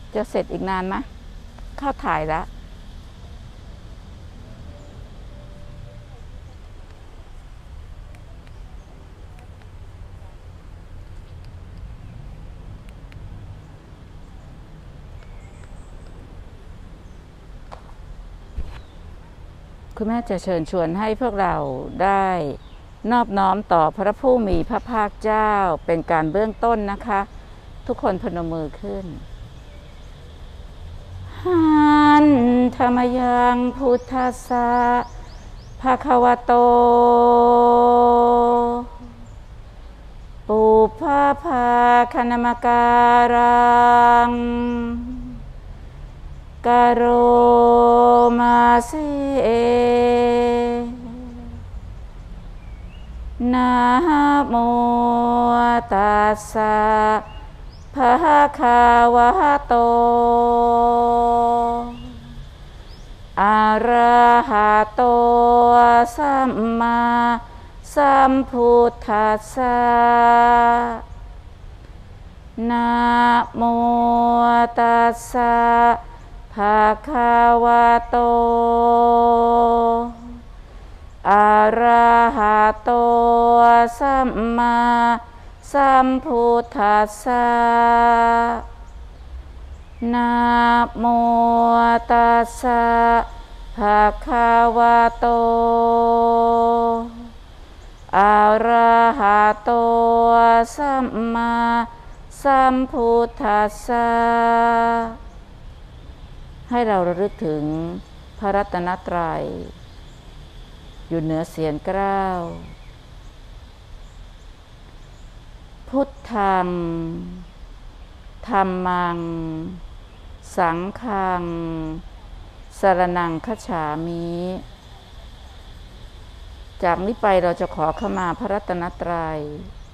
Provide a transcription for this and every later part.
จะเสร็จอีกนานไหมเข้าถ่ายแล้วคุณแม่จะเชิญชวนให้พวกเราได้นอบน้อมต่อพระผู้มีพระภาคเจ้าเป็นการเบื้องต้นนะคะทุกคนพนมมือขึ้นหันธรรมยังพุทธัสสะภะคะวะโตปุพพะภาคณมการังกโรมาเสนะโมตัสสะภะคะวะโตอะระหะโตสัมมาสัมพุทธัสสะนะโมตัสสะภะคะวะโตอะระหะโตสัมมาสัมพุทธัสสะนะโมตัสสะภะคะวะโตอะระหะโตสัมมาสัมพุทธัสสะให้เราระลึกถึงพระรัตนตรัยอยู่เหนือเสียรเกล้าพุทธังธัมมังสังฆังสรณังคัจฉามิจากนี้ไปเราจะขอขมาพระรัตนตรัย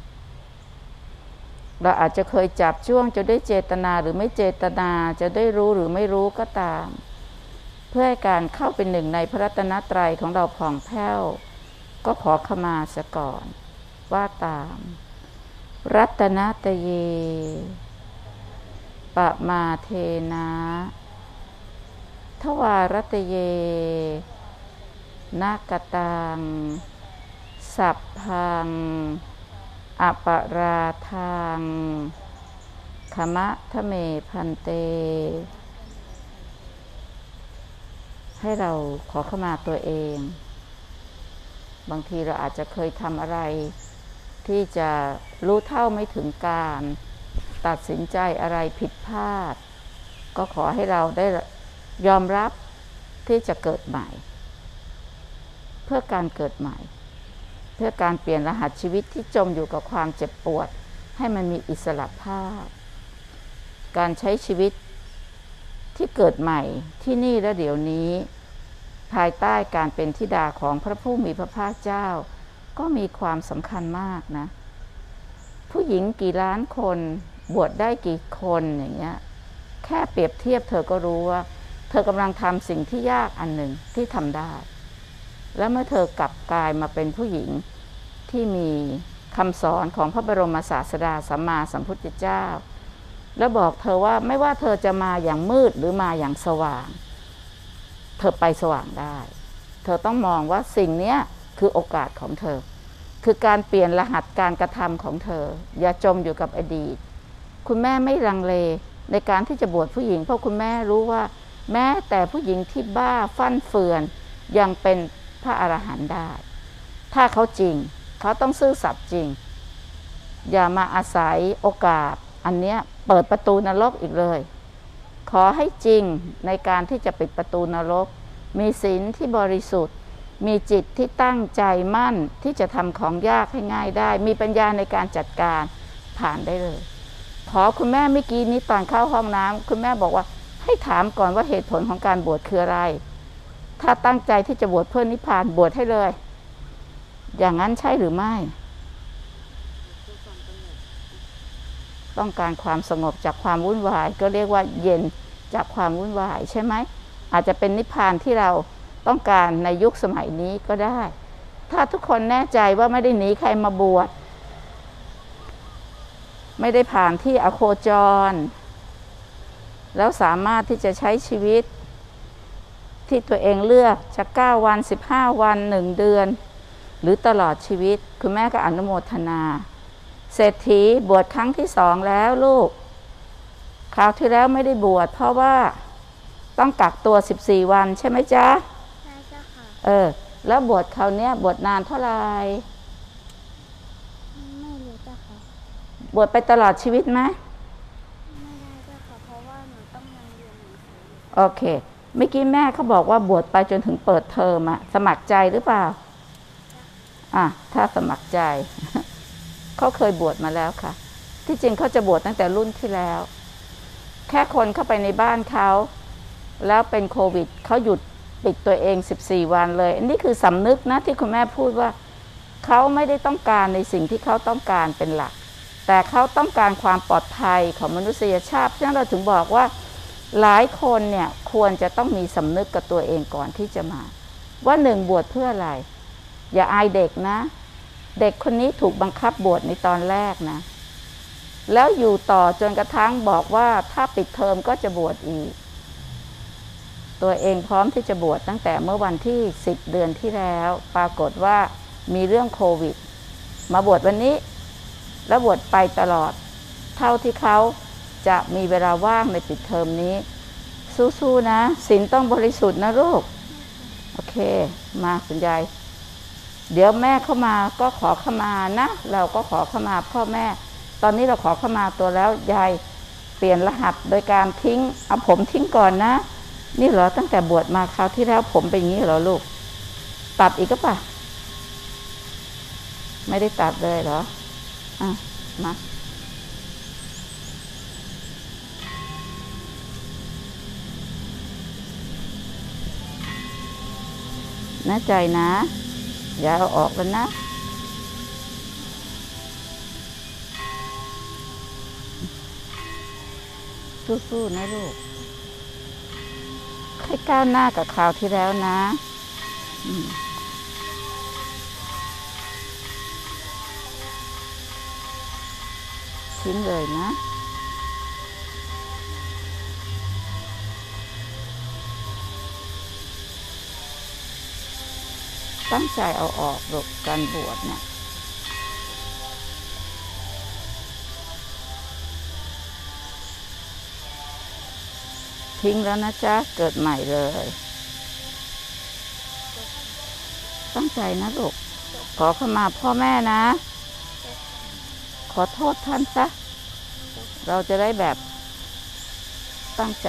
เราอาจจะเคยจับจ้วงจะได้เจตนาหรือไม่เจตนาจะได้รู้หรือไม่รู้ก็ตามเพื่อให้การเข้าเป็นหนึ่งในพระรัตนตรัยของเราผ่องแผ้วก็ขอขมาเสียก่อนว่าตามรัตนตเยปะมาเทนะทวารัตเยนากตังสัพพังอปราทังขมะทะเมพันเตให้เราขอเข้ามาตัวเองบางทีเราอาจจะเคยทำอะไรที่จะรู้เท่าไม่ถึงการตัดสินใจอะไรผิดพลาดก็ขอให้เราได้ยอมรับที่จะเกิดใหม่เพื่อการเกิดใหม่เพื่อการเปลี่ยนรหัสชีวิตที่จมอยู่กับความเจ็บปวดให้มันมีอิสระภาพการใช้ชีวิตที่เกิดใหม่ที่นี่และเดี๋ยวนี้ภายใต้การเป็นธิดาของพระผู้มีพระภาคเจ้าก็มีความสำคัญมากนะผู้หญิงกี่ล้านคนบวชได้กี่คนอย่างเงี้ยแค่เปรียบเทียบเธอก็รู้ว่าเธอกำลังทำสิ่งที่ยากอันหนึ่งที่ทำได้แล้วเมื่อเธอกลับกลายมาเป็นผู้หญิงที่มีคำสอนของพระบรมศาสดาสัมมาสัมพุทธเจ้าแล้วบอกเธอว่าไม่ว่าเธอจะมาอย่างมืดหรือมาอย่างสว่างเธอไปสว่างได้เธอต้องมองว่าสิ่งนี้คือโอกาสของเธอคือการเปลี่ยนรหัสการกระทำของเธออย่าจมอยู่กับอดีตคุณแม่ไม่ลังเลในการที่จะบวชผู้หญิงเพราะคุณแม่รู้ว่าแม้แต่ผู้หญิงที่บ้าฟั่นเฟือนยังเป็นพระอรหันต์ได้ถ้าเขาจริงเขาต้องซื่อสัตย์จริงอย่ามาอาศัยโอกาสอันเนี้ยเปิดประตูนรกอีกเลยขอให้จริงในการที่จะปิดประตูนรกมีศีลที่บริสุทธิ์มีจิตที่ตั้งใจมั่นที่จะทำของยากให้ง่ายได้มีปัญญาในการจัดการผ่านได้เลยขอคุณแม่เมื่อกี้นี้ตอนเข้าห้องน้ำคุณแม่บอกว่าให้ถามก่อนว่าเหตุผลของการบวชคืออะไรถ้าตั้งใจที่จะบวชเพื่อนิพพานบวชให้เลยอย่างนั้นใช่หรือไม่ต้องการความสงบจากความวุ่นวายก็เรียกว่าเย็นจากความวุ่นวายใช่ไหมอาจจะเป็นนิพพานที่เราต้องการในยุคสมัยนี้ก็ได้ถ้าทุกคนแน่ใจว่าไม่ได้หนีใครมาบวชไม่ได้ผ่านที่อโคจรแล้วสามารถที่จะใช้ชีวิตที่ตัวเองเลือกจะ9 วัน15 วัน1 เดือนหรือตลอดชีวิตคุณแม่ก็อนุโมทนาเศรษฐีบวชครั้งที่2แล้วลูกคราวที่แล้วไม่ได้บวชเพราะว่าต้องกักตัว14 วันใช่ไหมจ๊ะใช่เจ้าค่ะแล้วบวชคราวนี้บวชนานเท่าไหร่ไม่รู้เจ้าค่ะบวชไปตลอดชีวิตไหมไม่ได้เจ้าค่ะเพราะว่าหนูต้องยังเรียนหนังสือโอเคเมื่อกี้แม่เขาบอกว่าบวชไปจนถึงเปิดเทอมอะสมัครใจหรือเปล่าถ้าสมัครใจ เขาเคยบวชมาแล้วค่ะที่จริงเขาจะบวชตั้งแต่รุ่นที่แล้วแค่คนเข้าไปในบ้านเขาแล้วเป็นโควิดเขาหยุดปิดตัวเอง14 วันเลยอันนี้คือสำนึกนะที่คุณแม่พูดว่าเขาไม่ได้ต้องการในสิ่งที่เขาต้องการเป็นหลักแต่เขาต้องการความปลอดภัยของมนุษยชาติฉะนั้นเราถึงบอกว่าหลายคนเนี่ยควรจะต้องมีสำนึกกับตัวเองก่อนที่จะมาว่า1 บวชเพื่ออะไรอย่าอายเด็กนะเด็กคนนี้ถูกบังคับบวชในตอนแรกนะแล้วอยู่ต่อจนกระทั่งบอกว่าถ้าปิดเทอมก็จะบวชอีกตัวเองพร้อมที่จะบวชตั้งแต่เมื่อวันที่10 เดือนที่แล้วปรากฏว่ามีเรื่องโควิดมาบวชวันนี้แล้วบวชไปตลอดเท่าที่เขาจะมีเวลาว่างในปิดเทอมนี้สู้ๆนะศีลต้องบริสุทธิ์นะลูกโอเคมาคุณยายเดี๋ยวแม่เข้ามาก็ขอขมานะเราก็ขอขมาพ่อแม่ตอนนี้เราขอขมาตัวแล้วยายเปลี่ยนรหัสโดยการทิ้งเอาผมทิ้งก่อนนะนี่เหรอตั้งแต่บวชมาคราวที่แล้วผมเป็นอย่างนี้เหรอลูกตัดอีกก็ป่ะไม่ได้ตัดเลยเหรอมาแน่ใจนะอย่าเอาออกแล้วนะสู้ๆนะลูกให้ก้าวหน้ากับคราวที่แล้วนะทิ้งเลยนะตั้งใจเอาออกลูกการบวชเนี่ยทิ้งแล้วนะจ๊ะเกิดใหม่เลยตั้งใจนะลูกขอเข้ามาพ่อแม่นะขอโทษท่านซะเราจะได้แบบตั้งใจ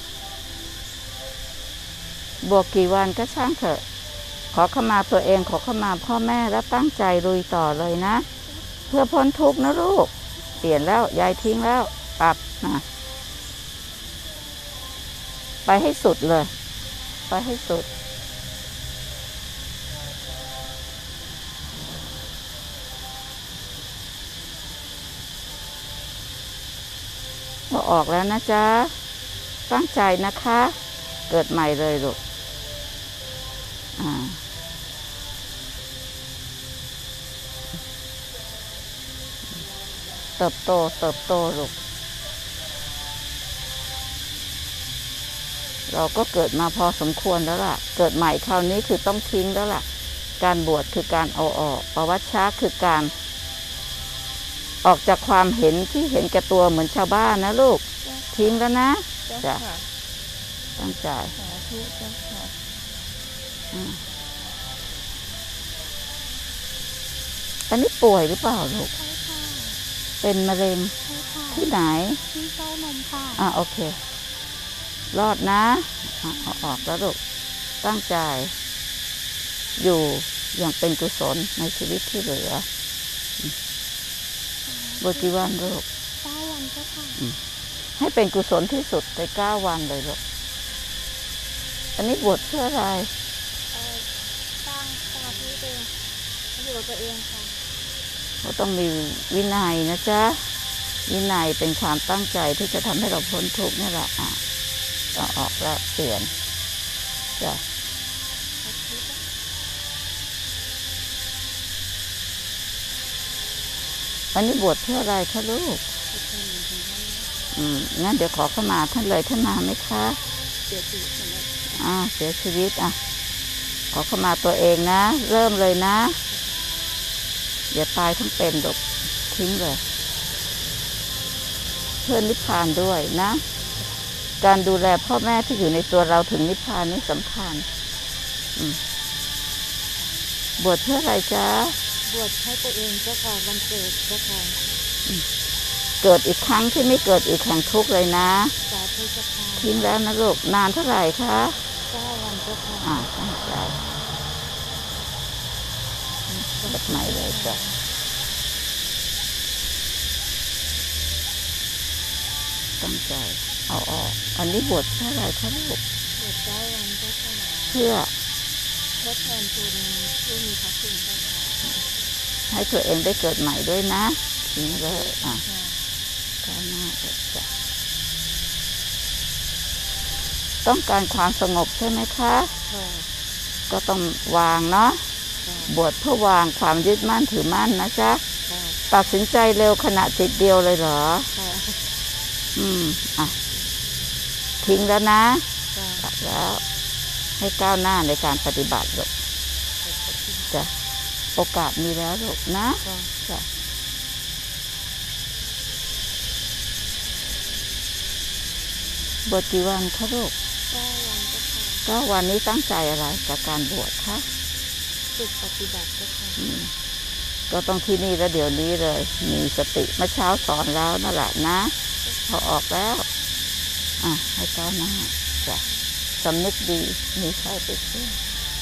บวกกี่วันก็ช่างเถอะขอเข้ามาตัวเองขอเข้ามาพ่อแม่แล้วตั้งใจลุยต่อเลยนะเพื่อพ้นทุกข์นะลูกเปลี่ยนแล้วยายทิ้งแล้วปรับนะไปให้สุดเลยไปให้สุดออกแล้วนะจ๊ะตั้งใจนะคะเกิดใหม่เลยลูกเติบโตลูกเราก็เกิดมาพอสมควรแล้วล่ะเกิดใหม่คราวนี้คือต้องทิ้งแล้วล่ะการบวชคือการเอาออกปวัชชะคือการออกจากความเห็นที่เห็นแก่ตัวเหมือนชาวบ้านนะลูกทิ้งแล้วนะจ้ะตั้งใจอันนี้ป่วยหรือเปล่าลูกเป็นมะเร็งที่ไหนที่เต้านมค่ะโอเครอดนะเอาออกแล้วลูกตั้งใจอยู่อย่างเป็นกุศลในชีวิตที่เหลือบวชกี่วันลูก 9 วันก็ค่ะให้เป็นกุศลที่สุดใน9 วันเลยลูกอันนี้บวชเพื่ออะไรสร้างสมาธิเองอยู่กับตัวเองค่ะเราต้องมีวินัยนะจ๊ะวินัยเป็นความตั้งใจที่จะทำให้เราพ้นทุกข์นี่แหละก็ออกแล้วเปลี่ยนจ้ะอันนี้บวชเพื่ออะไรคะลูกงั้นเดี๋ยวขอเข้ามาท่านเลยท่านมาไหมคะเสียชีวิตแล้วเสียชีวิตขอเข้ามาตัวเองนะเริ่มเลยนะอย่าตายทั้งเป็นดกทิ้งเลยเพื่อนิพพานด้วยนะการดูแลพ่อแม่ที่อยู่ในตัวเราถึงนิพพานนี่สำคัญบวชเพื่ออะไรจ๊ะบวชให้ตัวเองเจ้าค่ะวันเกิดเจ้าค่ะเกิดอีกครั้งที่ไม่เกิดอีกแห่งทุกข์เลยนะสาธุเจ้าค่ะทิ้งแล้วนะลูกนานเท่าไหร่คะ 9 วันเจ้าค่ะตั้งใจแบบใหม่เลยจ้ะตั้งใจเอาออกอันนี้บวชเพื่ออะไรคะลูกบวช9 วันเจ้าค่ะเพื่อทดแทนคุณผู้มีพระคุณเจ้าค่ะให้ตัวเองได้เกิดใหม่ด้วยนะทิ้งเลยก้าวหน้าเลยจ้ะต้องการความสงบใช่ไหมคะก็ต้องวางเนาะบวชเพื่อวางความยึดมั่นถือมั่นนะจ๊ะตัดสินใจเร็วขณะจิตเดียวเลยเหรอทิ้งแล้วนะตัดแล้วให้ก้าวหน้าในการปฏิบัติลูกจ้ะโอกาสมีแล้วลูกนะจ้ะบวชกี่วันคะลูก9 วันนี้ตั้งใจอะไรกับการบวชคะฝึกปฏิบัติก็ต้องที่นี่แล้วเดี๋ยวนี้เลยมีสติเมื่อเช้าสอนแล้วนั่นแหละนะพอออกแล้วให้ก้าวหน้าจ้ะสำนึกดีมีใครไปช่วย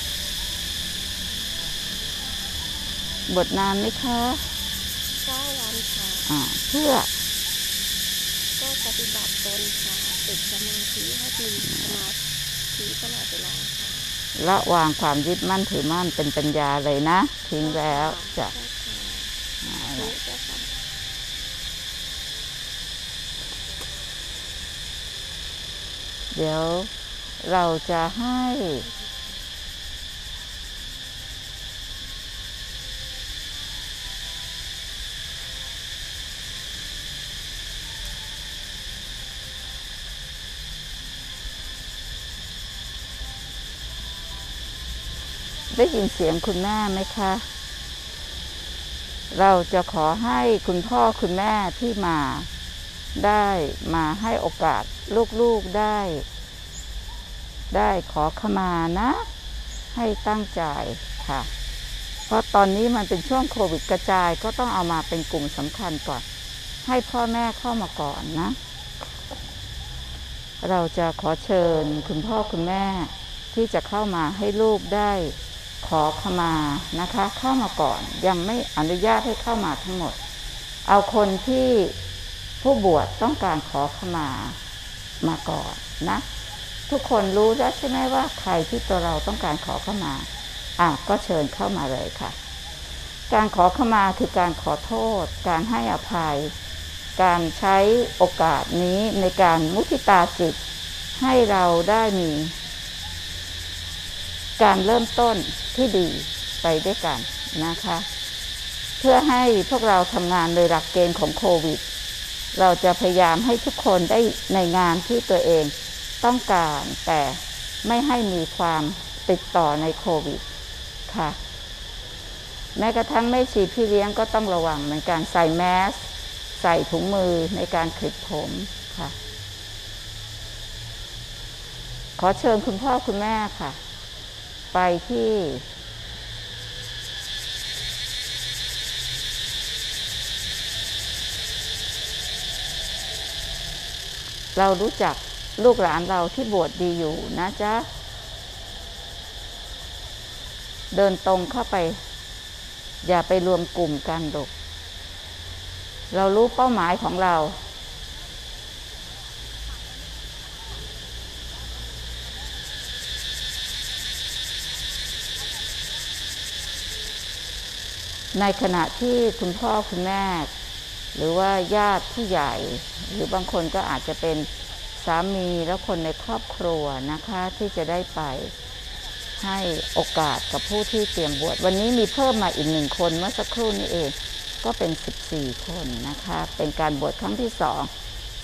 บทนานไหมคะ 9 วันค่ะเพื่อก็ปฏิบัติตนค่ะฝึกสมาธิให้มีสมาธิตลอดเวลาค่ะละวางความยึดมั่นถือมั่นเป็นปัญญาเลยนะทิ้งแล้วจ้ะเดี๋ยวเราจะให้ได้ยินเสียงคุณแม่ไหมคะเราจะขอให้คุณพ่อคุณแม่ที่มาได้มาให้โอกาสลูกๆได้ขอขมานะให้ตั้งใจค่ะเพราะตอนนี้มันเป็นช่วงโควิดกระจายก็ต้องเอามาเป็นกลุ่มสำคัญก่อนให้พ่อแม่เข้ามาก่อนนะเราจะขอเชิญคุณพ่อคุณแม่ที่จะเข้ามาให้ลูกได้ขอขมานะคะเข้ามาก่อนยังไม่อนุญาตให้เข้ามาทั้งหมดเอาคนที่ผู้บวชต้องการขอขมาก่อนนะทุกคนรู้แล้วใช่ไหมว่าใครที่ตัวเราต้องการขอขมาก็เชิญเข้ามาเลยค่ะการขอขมาคือการขอโทษการให้อภัยการใช้โอกาสนี้ในการมุทิตาจิตให้เราได้มีการเริ่มต้นที่ดีไปด้วยกันนะคะเพื่อให้พวกเราทำงานโดยหลักเกณฑ์ของโควิดเราจะพยายามให้ทุกคนได้ในงานที่ตัวเองต้องการแต่ไม่ให้มีความติดต่อในโควิดค่ะแม้กระทั่งแม่ชีพี่เลี้ยงก็ต้องระวังในการใส่แมสใส่ถุงมือในการคลิปผมค่ะขอเชิญคุณพ่อคุณแม่ค่ะไปที่เรารู้จักลูกหลานเราที่บวชดีอยู่นะจ๊ะเดินตรงเข้าไปอย่าไปรวมกลุ่มกันลูกเรารู้เป้าหมายของเราในขณะที่คุณพ่อคุณแม่หรือว่าญาติผู้ใหญ่หรือบางคนก็อาจจะเป็นสามีและคนในครอบครัวนะคะที่จะได้ไปให้โอกาสกับผู้ที่เตรียมบวชวันนี้มีเพิ่มมาอีก1 คนเมื่อสักครู่นี้เองก็เป็น14 คนนะคะเป็นการบวชครั้งที่2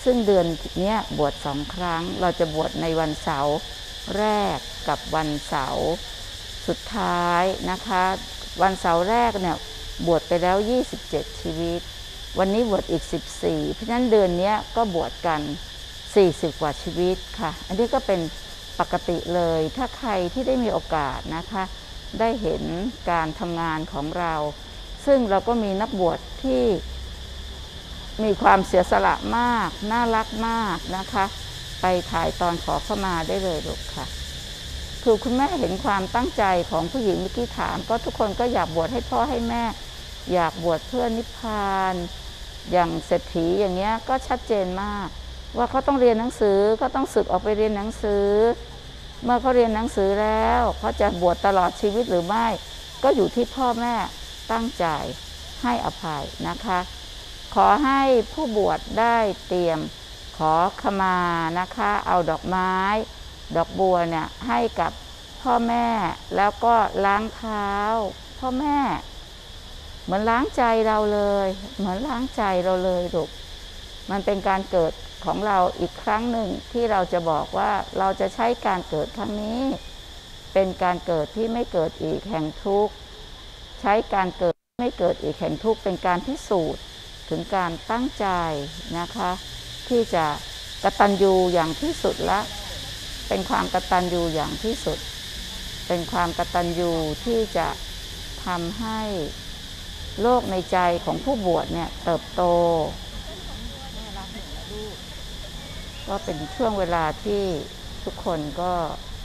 ซึ่งเดือนนี้บวช2 ครั้งเราจะบวชในวันเสาร์แรกกับวันเสาร์สุดท้ายนะคะวันเสาร์แรกเนี่ยบวชไปแล้ว27ชีวิตวันนี้บวชอีก14เพราะฉะนั้นเดือนนี้ก็บวชกัน40กว่าชีวิตค่ะอันนี้ก็เป็นปกติเลยถ้าใครที่ได้มีโอกาสนะคะได้เห็นการทำงานของเราซึ่งเราก็มีนักบวชที่มีความเสียสละมากน่ารักมากนะคะไปถ่ายตอนขอเข้ามาได้เลยลูกค่ะคือคุณแม่เห็นความตั้งใจของผู้หญิงเมื่อกี้ถามก็ทุกคนก็อยากบวชให้พ่อให้แม่อยากบวชเพื่อนิพพานอย่างเศรษฐีอย่างเงี้ยก็ชัดเจนมากว่าเขาต้องเรียนหนังสือก็ต้องศึกออกไปเรียนหนังสือเมื่อเขาเรียนหนังสือแล้วเขาจะบวชตลอดชีวิตหรือไม่ก็อยู่ที่พ่อแม่ตั้งใจให้อภัยนะคะขอให้ผู้บวชได้เตรียมขอขมานะคะเอาดอกไม้ดอกบัวเนี่ยให้กับพ่อแม่แล้วก็ล้างเท้าพ่อแม่เหมือนล้างใจเราเลยเหมือนล้างใจเราเลยลูกมันเป็นการเกิดของเราอีกครั้งหนึ่งที่เราจะบอกว่าเราจะใช้การเกิดครั้งนี้เป็นการเกิดที่ไม่เกิดอีกแห่งทุกข์ใช้การเกิดไม่เกิดอีกแห่งทุกข์เป็นการพิสูจน์ถึงการตั้งใจนะคะที่จะกตัญญูอย่างที่สุดละเป็นความกตัญญูอย่างที่สุดเป็นความกตัญญูที่จะทำให้โลกในใจของผู้บวชเนี่ยเติบโตก็เป็นช่วงเวลาที่ทุกคนก็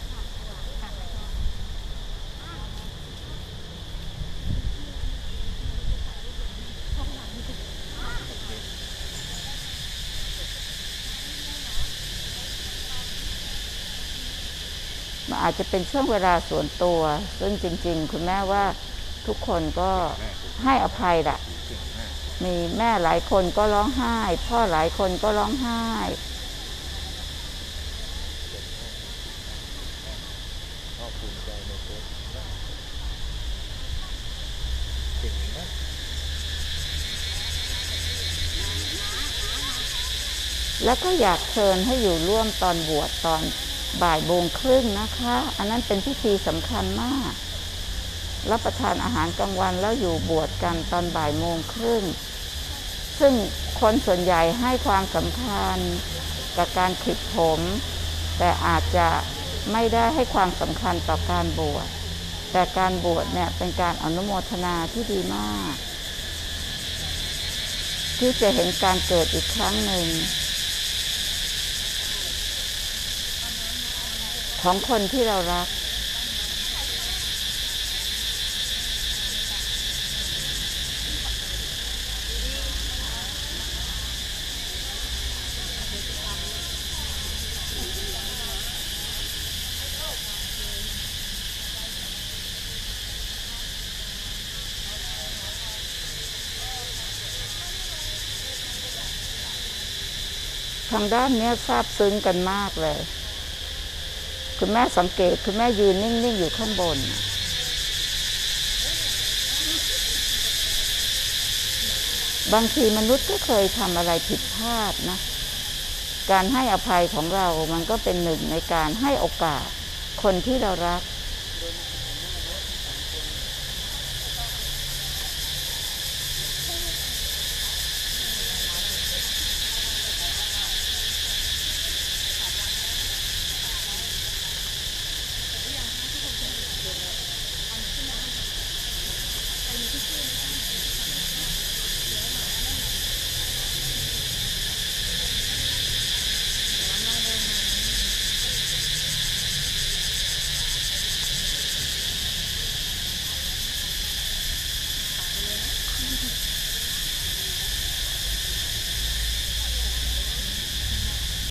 มันอาจจะเป็นช่วงเวลาส่วนตัวซึ่งจริงๆคุณแม่ว่าทุกคนก็ให้อภัยแหละมีแม่หลายคนก็ร้องไห้พ่อหลายคนก็ร้องไห้แล้วก็อยากเชิญให้อยู่ร่วมตอนบวชตอนบ่ายโมงครึ่งนะคะอันนั้นเป็นพิธีสำคัญมากรับประทานอาหารกลางวันแล้วอยู่บวชกันตอนบ่ายโมงครึ่งซึ่งคนส่วนใหญ่ให้ความสำคัญกับการขลิบผมแต่อาจจะไม่ได้ให้ความสำคัญต่อการบวชแต่การบวชเนี่ยเป็นการอนุโมทนาที่ดีมากที่จะเห็นการเกิดอีกครั้งหนึ่งของคนที่เรารักทางด้านนี้ซาบซึ้งกันมากเลยคุณแม่สังเกตคุณแม่ยืนนิ่งๆอยู่ข้างบนบางทีมนุษย์ก็เคยทำอะไรผิดพลาดนะการให้อภัยของเรามันก็เป็นหนึ่งในการให้โอกาสคนที่เรารัก